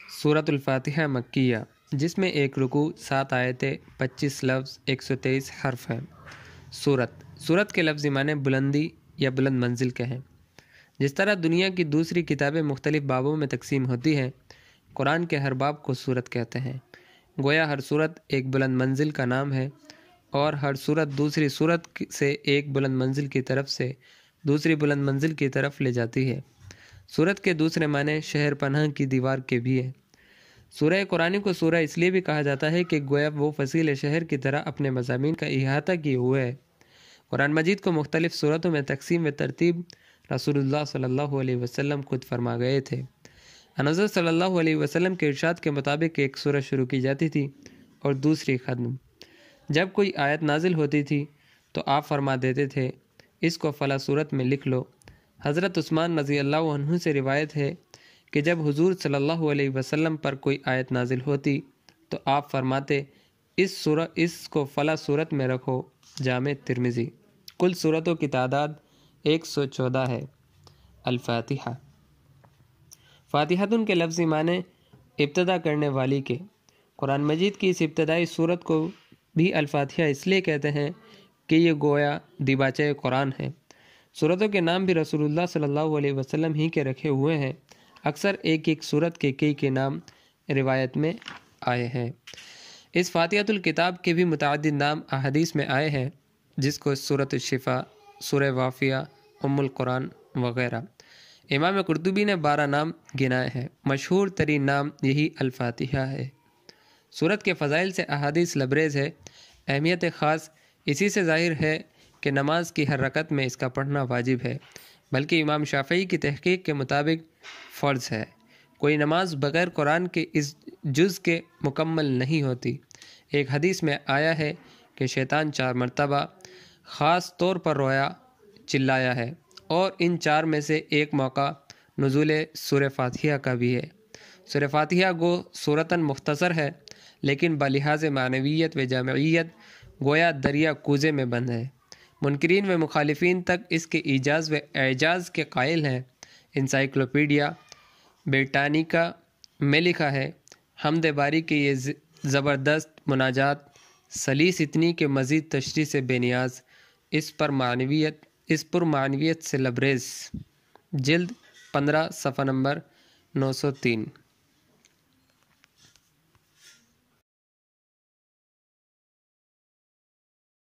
سورۃ الفاتحہ مکیہ، جس میں ایک رکوع، 7 آیتیں، 25 لفظ، 123 حرف ہیں۔ سورت کے لفظی معنی بلندی یا بلند منزل کے ہیں۔ جس طرح دنیا کی دوسری کتابیں مختلف بابوں میں تقسیم ہوتی ہیں، قرآن کے ہر باب کو سورت کہتے ہیں۔ گویا ہر سورت ایک بلند منزل کا نام ہے، اور ہر سورت دوسری سورت سے ایک بلند منزل کی طرف سے دوسری بلند منزل کی طرف لے جاتی ہے۔ سورت کے دوسرے معنی شہر پناہ کی دیوار کے بھی ہے۔ سورہ قرآن کو سورہ اس لیے بھی کہا جاتا ہے کہ گویا وہ فصیل شہر کی طرح اپنے مضامین کا احاطہ کیے ہوئے ہے۔ قرآن مجید کو مختلف سورتوں میں تقسیم و ترتیب رسول اللہ صلی اللہ علیہ وسلم خود فرما گئے تھے۔ حضرت صلی اللہ علیہ وسلم کے ارشاد کے مطابق ایک سورت شروع کی جاتی تھی اور دوسری ختم۔ جب کوئی آیت نازل ہوتی تھی تو آپ فرما دیتے تھے، اس کو فلاں سورت میں لکھ لو۔ حضرت عثمان رضی اللہ عنہ سے روایت ہے کہ جب حضور صلی اللہ علیہ وسلم پر کوئی آیت نازل ہوتی تو آپ فرماتے، اس کو فلاں سورت میں رکھو۔ جامع ترمذی۔ کل سورتوں کی تعداد 114 ہے۔ الفاتحہ۔ فاتحۃ کے لفظی معنی ابتدا کرنے والی کے۔ قرآن مجید کی اس ابتدائی سورت کو بھی الفاتحہ اس لیے کہتے ہیں کہ یہ گویا دیباچہ قرآن ہے۔ سورتوں کے نام بھی رسول اللہ صلی اللہ علیہ وسلم ہی کے رکھے ہوئے ہیں۔ اکثر ایک سورت کے کئی نام روایت میں آئے ہیں۔ اس فاتحۃ الکتاب کے بھی متعدد نام احادیث میں آئے ہیں، جس کو سورۃ الشفاء، سورہ وافیہ، ام القرآن وغیرہ۔ امام قرطبی نے 12 نام گنائے ہیں۔ مشہور ترین نام یہی الفاتحہ ہے۔ سورت کے فضائل سے احادیث لبریز ہے۔ اہمیت خاص اسی سے ظاہر ہے کہ نماز کی ہر رکعت میں اس کا پڑھنا واجب ہے، بلکہ امام شافعی کی تحقیق کے مطابق فرض ہے۔ کوئی نماز بغیر قرآن کے اس جز کے مکمل نہیں ہوتی۔ ایک حدیث میں آیا ہے کہ شیطان 4 مرتبہ خاص طور پر رویا، چلایا ہے، اور ان 4 میں سے ایک موقع نزول سورہ فاتحہ کا بھی ہے۔ سورہ فاتحہ گو صورتاً مختصر ہے، لیکن بلحاظ معنویت و جامعیت گویا دریا کوزے میں بند ہے۔ منکرین و مخالفین تک اس کے ایجاز و اعجاز کے قائل ہیں۔ انسائکلوپیڈیا بریٹانیکا میں لکھا ہے، حمد باری کی یہ زبردست مناجات سلیس اتنی کہ مزید تشریح سے بے نیاز، اس پر معنویت سے لبریز۔ جلد 15 صفحہ نمبر 903۔